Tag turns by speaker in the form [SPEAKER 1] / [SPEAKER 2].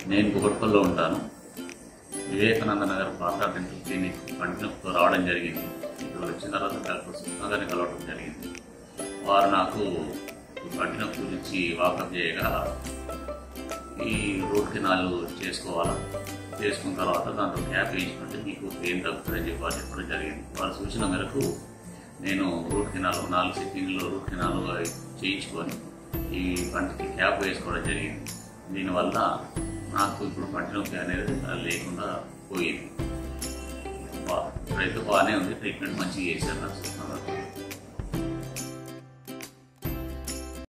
[SPEAKER 1] నేను కుకట్పల్లిలో ఉంటాను. వివేకానంద నగర్ పార్థా డెంటల్ క్లినిక్ పంటి నొప్పితో రావడం జరిగింది. ఇక్కడ వచ్చిన తర్వాత డాక్టర్ సుష్మా గారిని కలవడం జరిగింది. వారు నాకు పంటి నొప్పి గురించి వాకప్ చేయగా ఈ రూట్ కెనాల్ చేసుకోవాలా, చేసుకున్న తర్వాత దాంట్లో క్యాప్ వేయించుకుంటే మీకు పెయిన్ తగ్గుతుందని చెప్పి వారు చెప్పడం జరిగింది. వారి సూచన మేరకు నేను రూట్ కెనాల్ 4 సిట్టింగ్లో రూట్ కెనాల్ చేయించుకొని ఈ పంటికి క్యాప్ వేసుకోవడం జరిగింది. దీనివల్ల నాకు ఇప్పుడు పంటి నొప్పి అనేది లేకుండా పోయింది. ఇప్పుడైతే బాగానే ఉంది. ట్రీట్మెంట్ మంచిగా చేశారు నాకు.